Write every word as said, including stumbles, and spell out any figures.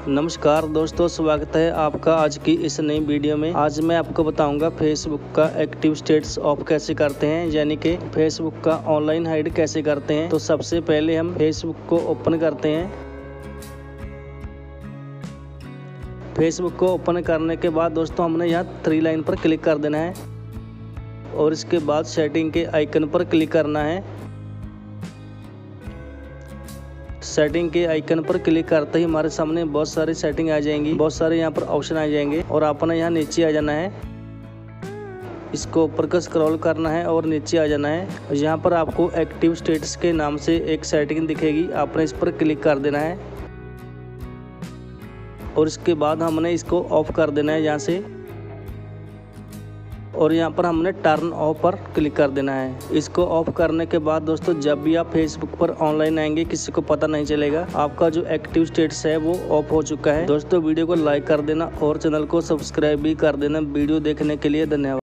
नमस्कार दोस्तों, स्वागत है आपका आज की इस नई वीडियो में। आज मैं आपको बताऊंगा फेसबुक का एक्टिव स्टेटस ऑफ कैसे करते हैं, यानी कि फेसबुक का ऑनलाइन हाइड कैसे करते हैं। तो सबसे पहले हम फेसबुक को ओपन करते हैं। फेसबुक को ओपन करने के बाद दोस्तों हमने यहाँ थ्री लाइन पर क्लिक कर देना है और इसके बाद सेटिंग के आइकन पर क्लिक करना है। सेटिंग के आइकन पर क्लिक करते ही हमारे सामने बहुत सारी सेटिंग आ जाएंगी, बहुत सारे यहाँ पर ऑप्शन आ जाएंगे और आपने यहाँ नीचे आ जाना है। इसको ऊपर का स्क्रॉल करना है और नीचे आ जाना है। यहाँ पर आपको एक्टिव स्टेटस के नाम से एक सेटिंग दिखेगी, आपने इस पर क्लिक कर देना है और इसके बाद हमने इसको ऑफ कर देना है यहाँ से, और यहाँ पर हमने टर्न ऑफ पर क्लिक कर देना है। इसको ऑफ करने के बाद दोस्तों जब भी आप फेसबुक पर ऑनलाइन आएंगे किसी को पता नहीं चलेगा, आपका जो एक्टिव स्टेटस है वो ऑफ हो चुका है। दोस्तों वीडियो को लाइक कर देना और चैनल को सब्सक्राइब भी कर देना। वीडियो देखने के लिए धन्यवाद।